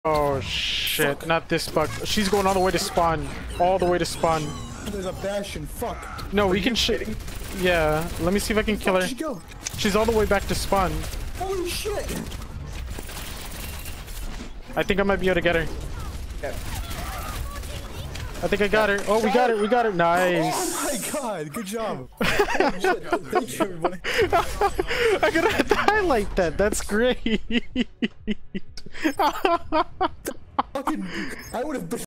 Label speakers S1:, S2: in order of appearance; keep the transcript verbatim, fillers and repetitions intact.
S1: Oh shit, fuck. Not this bug. She's going all the way to spawn. All the way to spawn.
S2: There's a Bastion, fuck.
S1: No,
S2: Are
S1: we can shit. Yeah, let me see if I can kill her.
S2: She go?
S1: She's all the way back to spawn.
S2: Holy shit!
S1: I think I might be able to get her.
S2: Yeah.
S1: I think I got her. Oh, we got her. We got her. Nice.
S2: Oh my god, good job. Oh, shit. Thank you, everybody.
S1: I could have to highlight that. That's great.
S2: Fucking, I would have been